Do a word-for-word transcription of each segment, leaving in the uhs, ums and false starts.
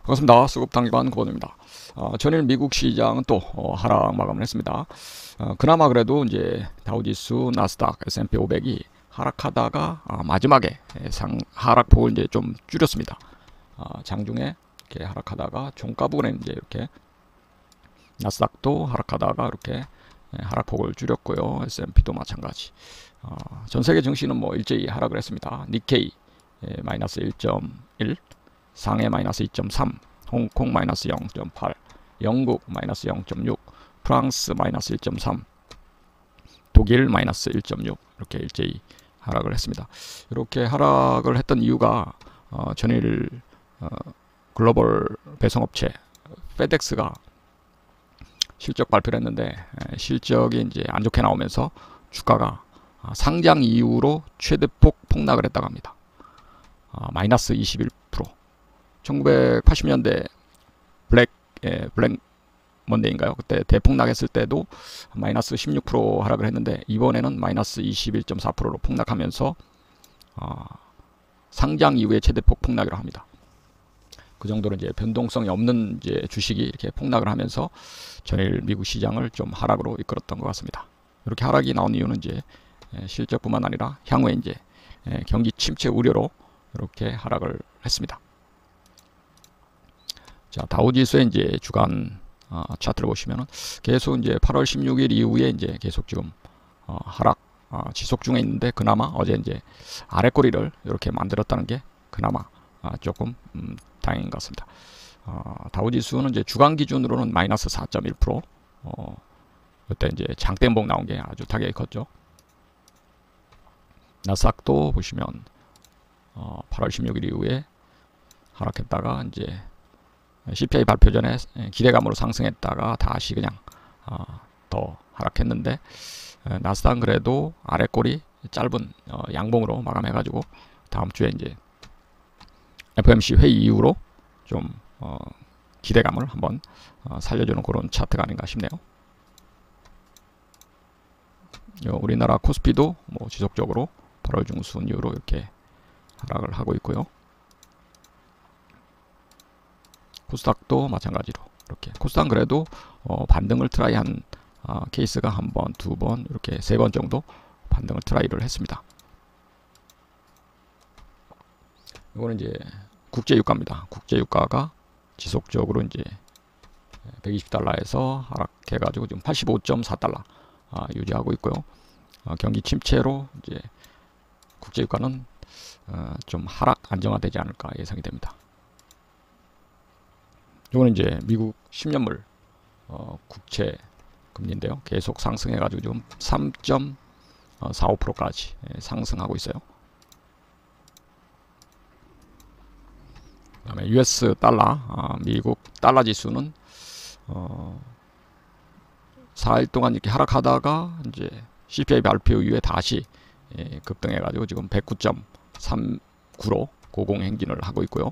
반갑습니다. 수급당기관 고원입니다. 어, 전일 미국 시장은 또 어, 하락 마감을 했습니다. 어, 그나마 그래도 이제 다우지수, 나스닥, 에스 앤 피 오백이 하락하다가 아, 마지막에 상 하락폭을 이제 좀 줄였습니다. 어, 장중에 이렇게 하락하다가 종가 부근에 이제 이렇게 나스닥도 하락하다가 이렇게 하락폭을 줄였고요. 에스 앤 피도 마찬가지. 어, 전 세계 증시는 뭐 일제히 하락을 했습니다. 니케이 예, 마이너스 일 점 일, 상해 마이너스 이 점 삼, 홍콩 마이너스 영 점 팔, 영국 마이너스 영 점 육, 프랑스 마이너스 일 점 삼, 독일 마이너스 일 점 육 이렇게 일제히 하락을 했습니다. 이렇게 하락을 했던 이유가 어, 전일 어, 글로벌 배송업체 페덱스가 실적 발표를 했는데 실적이 이제 안 좋게 나오면서 주가가 상장 이후로 최대폭 폭락을 했다고 합니다. 아, 마이너스 이십일 퍼센트. 천구백팔십 년대 블랙 예, 블랙 먼데이인가요? 그때 대폭락했을 때도 마이너스 십육 퍼센트 하락을 했는데 이번에는 마이너스 이십일 점 사 퍼센트로 폭락하면서 어, 상장 이후에 최대폭 폭락이라고 합니다. 그 정도로 이제 변동성이 없는 이제 주식이 이렇게 폭락을 하면서 전일 미국 시장을 좀 하락으로 이끌었던 것 같습니다. 이렇게 하락이 나온 이유는 이제 실적뿐만 아니라 향후에 이제 경기 침체 우려로 이렇게 하락을 했습니다. 자, 다우지수의 이제 주간 어, 차트를 보시면은 계속 이제 팔월 십육일 이후에 이제 계속 지금 어, 하락 어, 지속 중에 있는데 그나마 어제 이제 아래 꼬리를 이렇게 만들었다는 게 그나마 어, 조금 음, 다행인 것 같습니다. 어, 다우지수는 이제 주간 기준으로는 마이너스 사 점 일 퍼센트. 어, 그때 이제 장대봉 나온 게 아주 타격이 컸죠. 나스닥도 보시면 어, 팔월 십육일 이후에 하락했다가 이제 씨 피 아이 발표 전에 기대감으로 상승했다가 다시 그냥 어, 더 하락했는데 에, 나스닥은 그래도 아래 꼬리 짧은 어, 양봉으로 마감해가지고 다음 주에 이제 에프 오 엠 씨 회의 이후로 좀 어, 기대감을 한번 어, 살려주는 그런 차트가 아닌가 싶네요. 우리나라 코스피도 뭐 지속적으로 팔월 중순 이후로 이렇게 하락을 하고 있고요. 코스닥도 마찬가지로 이렇게 코스닥은 그래도 어, 반등을 트라이한 어, 케이스가 한 번, 두 번, 이렇게 세 번 정도 반등을 트라이를 했습니다. 이거는 이제 국제유가입니다. 국제유가가 지속적으로 이제 백이십 달러에서 하락해가지고 지금 팔십오 점 사 달러 아, 유지하고 있고요. 어, 경기 침체로 이제 국제유가는 어, 좀 하락 안정화되지 않을까 예상이 됩니다. 이거는 이제 미국 십 년물 어, 국채 금리인데요. 계속 상승해가지고 지금 삼 점 사오 퍼센트까지 예, 상승하고 있어요. 그다음에 유 에스 달러, 아, 미국 달러 지수는 어, 사 일 동안 이렇게 하락하다가 이제 씨 피 아이 발표 이후에 다시 예, 급등해가지고 지금 백구 점 삼구로 고공 행진을 하고 있고요.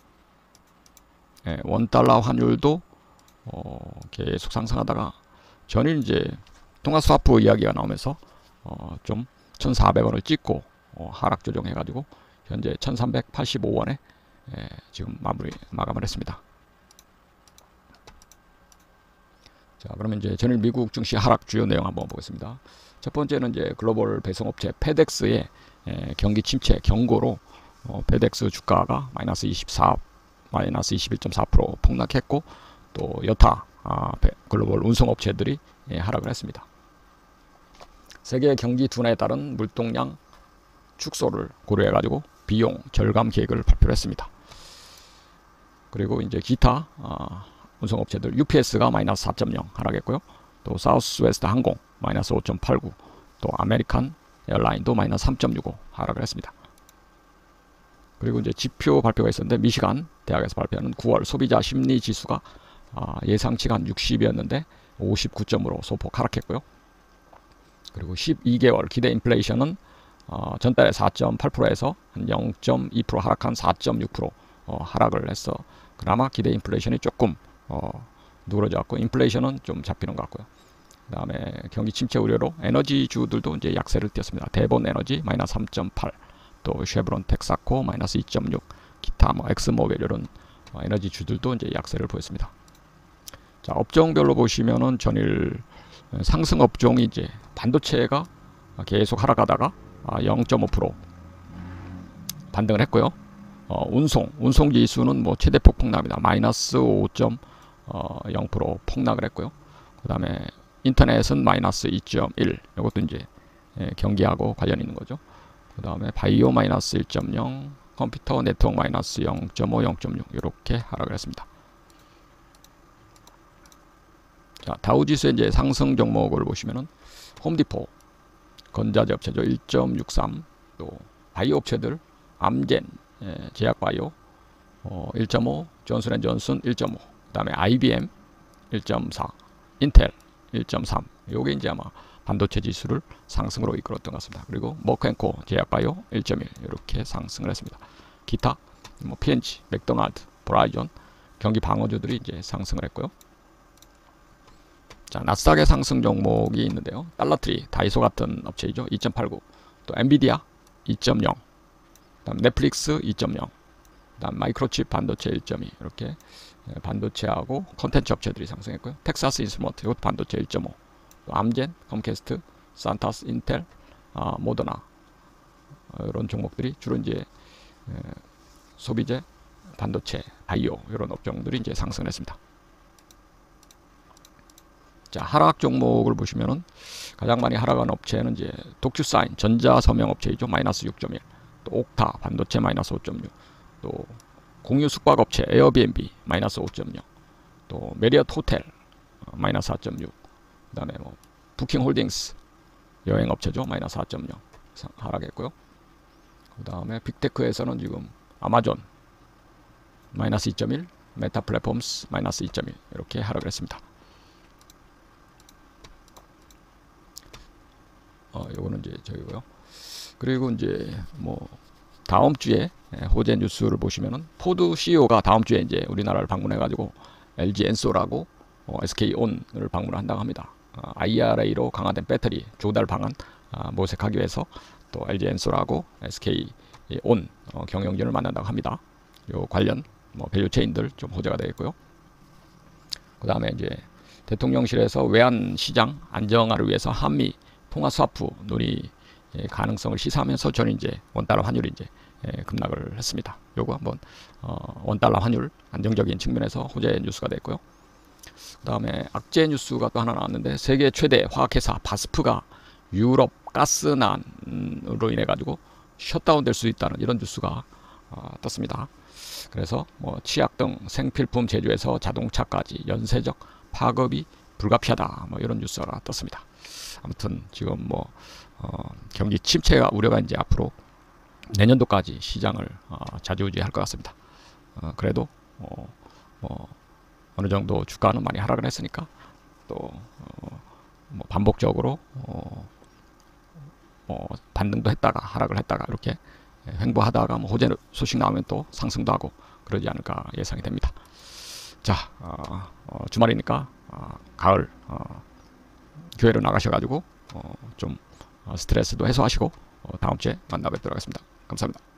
예, 원 달러 환율도 어, 계속 상승하다가 전일 이제 통화 스와프 이야기가 나오면서 어, 좀 천사백 원을 찍고 어, 하락 조정해가지고 현재 천삼백팔십오 원에 예, 지금 마무리 마감을 했습니다. 자, 그러면 이제 전일 미국 증시 하락 주요 내용 한번 보겠습니다. 첫 번째는 이제 글로벌 배송업체 페덱스의 예, 경기 침체 경고로 어, 페덱스 주가가 마이너스 이십사, 마이너스 이십일 점 사 퍼센트 폭락했고 또 여타 아, 글로벌 운송업체들이 예, 하락을 했습니다. 세계 경기 둔화에 따른 물동량 축소를 고려해가지고 비용 절감 계획을 발표를 했습니다. 그리고 이제 기타 아, 운송업체들 유 피 에스가 마이너스 사 점 영 하락했고요. 또 사우스웨스트 항공 마이너스 오 점 팔구, 또 아메리칸 에어라인도 마이너스 삼 점 육오 하락을 했습니다. 그리고 이제 지표 발표가 있었는데 미시간 대학에서 발표하는 구월 소비자 심리 지수가 아, 예상치가 한 육십이었는데 오십구 점으로 소폭 하락했고요. 그리고 십이 개월 기대 인플레이션은 어, 전달에 사 점 팔 퍼센트에서 한 영 점 이 퍼센트 하락한 사 점 육 퍼센트 어, 하락을 해서 그나마 기대 인플레이션이 조금 어, 누그러졌고 인플레이션은 좀 잡히는 것 같고요. 그 다음에 경기 침체 우려로 에너지주들도 이제 약세를 띄었습니다. 대본 에너지 마이너스 삼 점 팔, 또 쉐브론 텍사코 마이너스 이 점 육, 기타 뭐 엑스모빌 이런 어, 에너지 주들도 이제 약세를 보였습니다. 자, 업종별로 보시면은 전일 상승 업종이 이제 반도체가 계속 하락하다가 영 점 오 퍼센트 반등을 했고요. 어, 운송, 운송 지수는 뭐 최대 폭락입니다. 마이너스 오 점 영 퍼센트 폭락을 했고요. 그 다음에 인터넷은 마이너스 이 점 일, 이것도 이제 예, 경기하고 관련 있는 거죠. 그 다음에 바이오 마이너스 일 점 영, 컴퓨터 네트워크 마이너스 영 점 오, 영 점 육 이렇게 하락을 했습니다. 자, 다우지수의 이제 상승 종목을 보시면은 홈디포, 건자재 업체죠. 일 점 육삼, 또 바이오 업체들 암젠, 예, 제약바이오 어, 일 점 오, 존슨앤존슨 일 점 오, 그 다음에 아이비엠 일 점 사, 인텔 일 점 삼. 요게 이제 아마 반도체 지수를 상승으로 이끌었던 것 같습니다. 그리고 머크앤코 제약바이오 일 점 일 이렇게 상승을 했습니다. 기타 뭐 피엔지, 맥도날드, 브라이존 경기 방어주들이 이제 상승을 했고요. 자, 나스닥의 상승 종목이 있는데요. 달러트리, 다이소 같은 업체이죠. 이 점 팔구. 또 엔비디아 이 점 영. 그다음 넷플릭스 이 점 영. 그다음 마이크로칩 반도체 일 점 이. 이렇게 반도체하고 컨텐츠 업체들이 상승했고요. 텍사스 인스트루먼트 이것도 반도체 일 점 오. 또 암젠, 컴캐스트, 산타스, 인텔, 아, 모더나 어, 이런 종목들이 주로 이제 에, 소비재, 반도체, 바이오 이런 업종들이 이제 상승했습니다. 자, 하락 종목을 보시면은 가장 많이 하락한 업체는 이제 독주사인 전자서명 업체이죠. 마이너스 육 점 일. 또 옥타 반도체 마이너스 오 점 육. 또 공유 숙박 업체 에어비앤비 마이너스 오 점 영. 또 메리엇 호텔 마이너스 사 점 육. 그다음에 뭐 부킹홀딩스 여행 업체죠. 마이너스 사 점 영 하락했고요. 그다음에 빅테크에서는 지금 아마존 마이너스 이 점 일, 메타 플랫폼스 마이너스 이 점 일 이렇게 하락을 했습니다. 어, 요거는 이제 저기고요. 그리고 이제 뭐 다음 주에 호재 뉴스를 보시면은 포드 씨이오가 다음 주에 이제 우리나라를 방문해가지고 엘지 엔솔하고 어, 에스케이온을 방문한다고 합니다. 어, 아이알에이로 강화된 배터리 조달 방안 어, 모색하기 위해서 또 엘지 엔솔하고 에스케이온 어, 경영진을 만난다고 합니다. 요 관련 뭐 밸류 체인들 좀 호재가 되겠고요. 그 다음에 이제 대통령실에서 외환 시장 안정화를 위해서 한미 통화 스와프 논의 가능성을 시사하면서 저는 이제 원달러 환율이 이제 급락을 했습니다. 요거 한번 어, 원달러 환율 안정적인 측면에서 호재 뉴스가 됐고요. 그 다음에 악재 뉴스가 또 하나 나왔는데 세계 최대 화학회사 바스프가 유럽 가스난으로 인해 가지고 셧다운 될 수 있다는 이런 뉴스가 어, 떴습니다. 그래서 뭐 치약 등 생필품 제조에서 자동차까지 연쇄적 파급이 불가피하다 뭐 이런 뉴스가 떴습니다. 아무튼 지금 뭐 어, 경기 침체가 우려가 이제 앞으로 내년도까지 시장을 어, 좌지우지할 것 같습니다. 어, 그래도 어, 뭐 어느 정도 주가는 많이 하락을 했으니까 또 어, 뭐 반복적으로 어, 뭐 반등도 했다가 하락을 했다가 이렇게 횡보하다가 뭐 호재 소식 나오면 또 상승도 하고 그러지 않을까 예상이 됩니다. 자, 어, 어, 주말이니까 어, 가을 어, 교회로 나가셔가지고 어, 좀 어, 스트레스도 해소하시고 어, 다음 주에 만나 뵙도록 하겠습니다. 감사합니다.